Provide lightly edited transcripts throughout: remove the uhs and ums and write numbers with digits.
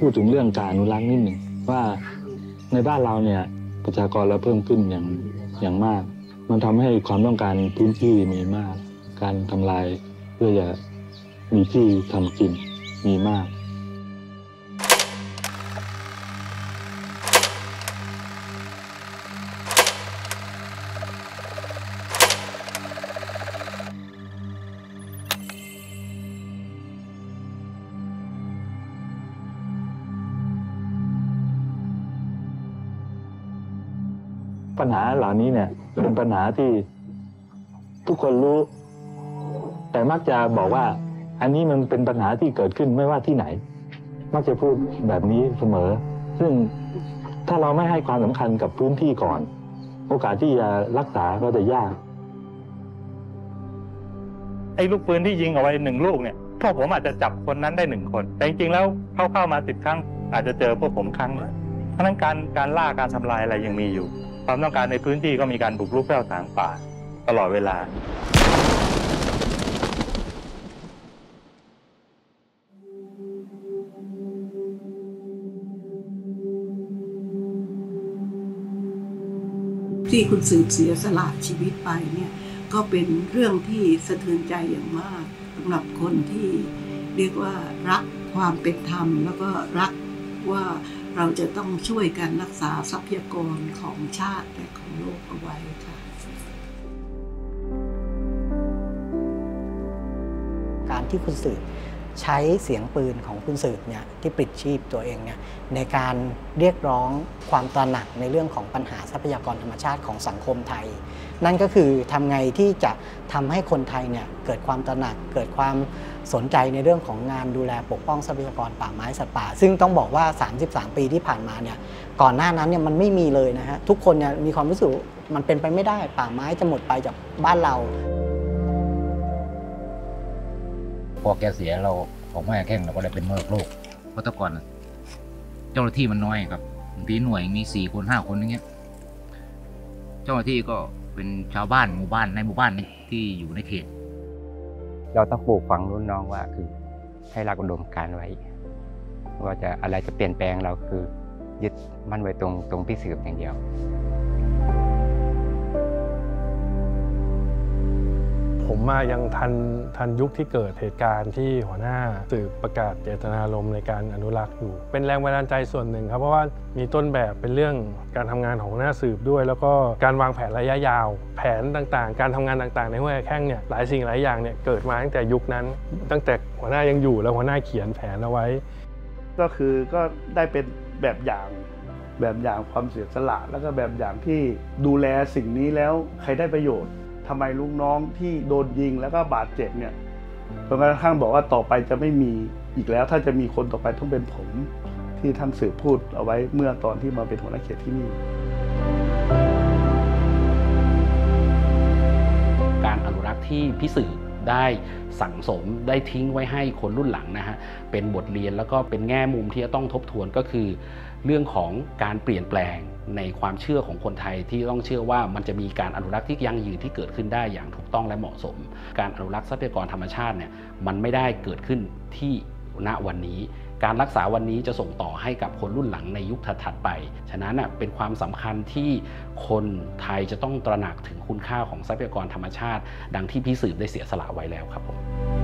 พูดถึงเรื่องการอนุรักษ์นิดหนึ่งว่าในบ้านเราเนี่ยประชากรเราเพิ่มขึ้นอย่างมากมันทำให้ความต้องการพื้นที่มีมากการทำลายเพื่อจะมีที่ทำกินมีมากปัญหาเหล่านี้เนี่ยเป็นปัญหาที่ทุกคนรู้แต่มักจะบอกว่าอันนี้มันเป็นปัญหาที่เกิดขึ้นไม่ว่าที่ไหนมักจะพูดแบบนี้เสมอซึ่งถ้าเราไม่ให้ความสำคัญกับพื้นที่ก่อนโอกาสที่จะรักษาก็จะยากไอ้ลูกปืนที่ยิงเอาไว้1 ลูกเนี่ยพวกผมอาจจะจับคนนั้นได้1 คนแต่จริงๆแล้วเข้ามา10 ครั้งอาจจะเจอพวกผมครั้งนึงเพราะนั้นการล่าการทำลายอะไรยังมีอยู่ความต้องการในพื้นที่ก็มีการบุกรุกแผ่วถางป่าตลอดเวลาที่คุณสืบเสียสละชีวิตไปเนี่ยก็เป็นเรื่องที่สะเทือนใจอย่างมากสำหรับคนที่เรียกว่ารักความเป็นธรรมแล้วก็รักว่าเราจะต้องช่วยกันรักษาทรัพยากรของชาติและของโลกเอาไว้ค่ะการที่คุณสืบใช้เสียงปืนของคุณสืบเนี่ยที่ปลิดชีพตัวเองเนี่ยในการเรียกร้องความตระหนักในเรื่องของปัญหาทรัพยากรธรรมชาติของสังคมไทยนั่นก็คือทำไงที่จะทำให้คนไทยเนี่ยเกิดความตระหนักเกิดความสนใจในเรื่องของงานดูแลปกป้องทรัพยากรป่าไม้สัตว์ป่าซึ่งต้องบอกว่า33 ปีที่ผ่านมาเนี่ยก่อนหน้านั้นเนี่ยมันไม่มีเลยนะฮะทุกคนเนี่ยมีความรู้สึกมันเป็นไปไม่ได้ป่าไม้จะหมดไปจากบ้านเราพอแกเสียเราของแม่แข้งเราก็เลยเป็นมรดกโลกเพราะแต่ก่อนเจ้าหน้าที่มันน้อยครับบางทีหน่วยมี4 คน 5 คนอย่างเงี้ยเจ้าหน้าที่ก็เป็นชาวบ้านหมู่บ้านในหมู่บ้านที่อยู่ในเขตเราต้องปลูกฝังรุ่นน้องว่าคือให้รักอุดมการณ์ไว้ว่าจะอะไรจะเปลี่ยนแปลงเราคือยึดมั่นไว้ตรงพี่สืบอย่างเดียวผมมายังทันยุคที่เกิดเหตุการณ์ที่หัวหน้าสืบประกาศเจตนารมณ์ในการอนุรักษ์อยู่เป็นแรงบันดาลใจส่วนหนึ่งครับเพราะว่ามีต้นแบบเป็นเรื่องการทำงานของหัวหน้าสืบด้วยแล้วก็การวางแผนระยะยาวแผนต่างๆการทำงานต่างๆในห้วยแข้งเนี่ยหลายสิ่งหลายอย่างเนี่ยเกิดมาตั้งแต่ยุคนั้นตั้งแต่หัวหน้ายังอยู่แล้วหัวหน้าเขียนแผนเอาไว้ก็ได้เป็นแบบอย่างความเสียสละแล้วก็แบบอย่างที่ดูแลสิ่งนี้แล้วใครได้ประโยชน์ทำไมลูกน้องที่โดนยิงแล้วก็บาดเจ็บเนี่ยจนกระทั่งบอกว่าต่อไปจะไม่มีอีกแล้วถ้าจะมีคนต่อไปต้องเป็นผมที่ท่านสืบพูดเอาไว้เมื่อตอนที่มาเป็นหัวหน้าเขตที่นี่การอนุรักษ์ที่พี่สืบได้สั่งสมได้ทิ้งไว้ให้คนรุ่นหลังนะฮะเป็นบทเรียนแล้วก็เป็นแง่มุมที่จะต้องทบทวนก็คือเรื่องของการเปลี่ยนแปลงในความเชื่อของคนไทยที่ต้องเชื่อว่ามันจะมีการอนุรักษ์ที่ยั่งยืนที่เกิดขึ้นได้อย่างถูกต้องและเหมาะสมการอนุรักษ์ทรัพยากรธรรมชาติเนี่ยมันไม่ได้เกิดขึ้นที่ณวันนี้การรักษาวันนี้จะส่งต่อให้กับคนรุ่นหลังในยุคถัดๆไปฉะนั้นเป็นความสำคัญที่คนไทยจะต้องตระหนักถึงคุณค่าของทรัพยากรธรรมชาติดังที่พี่สืบได้เสียสละไว้แล้วครับผม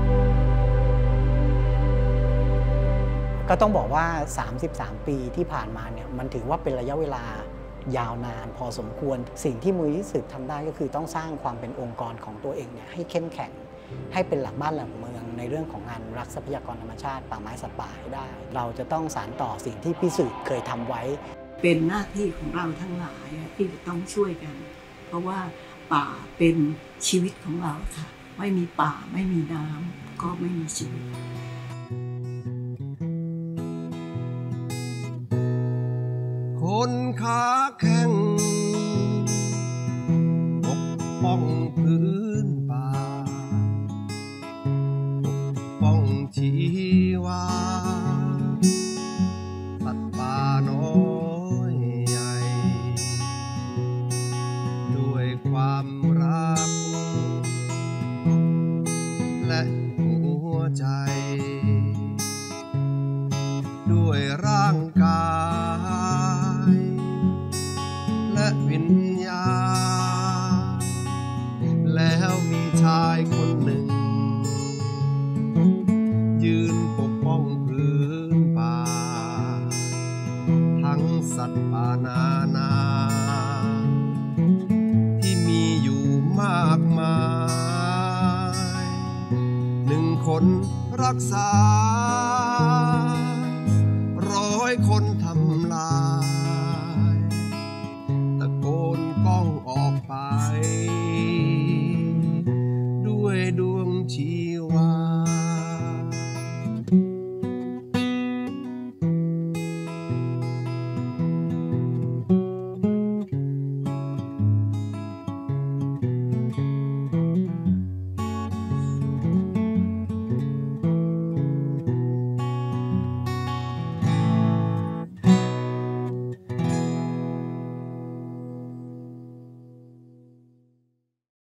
ก็ต้องบอกว่า33 ปีที่ผ่านมาเนี่ยมันถือว่าเป็นระยะเวลายาวนานพอสมควรสิ่งที่มูลนิธิสืบทำได้ก็คือต้องสร้างความเป็นองค์กรของตัวเองเนี่ยให้เข้มแข็งให้เป็นหลักบ้านหลักเมืองในเรื่องของงานรักทรัพยากรธรรมชาติป่าไม้สัตว์ป่าให้ได้เราจะต้องสานต่อสิ่งที่พี่สืบเคยทำไว้เป็นหน้าที่ของเราทั้งหลายที่จะต้องช่วยกันเพราะว่าป่าเป็นชีวิตของเราค่ะไม่มีป่าไม่มีน้ำก็ไม่มีชีวิตคนขาแข็งปกป้องพื้นป่าปกป้องชีวาสัตว์ป่าน้อยใหญ่ด้วยความรักและหัวใจด้วยร่างกาย และวิญญาณแล้วมีชายคนหนึ่งยืนปกป้องพื้นป่าทั้งสัตว์ป่านานาที่มีอยู่มากมาย1 คนรักษา100 คนทำลาย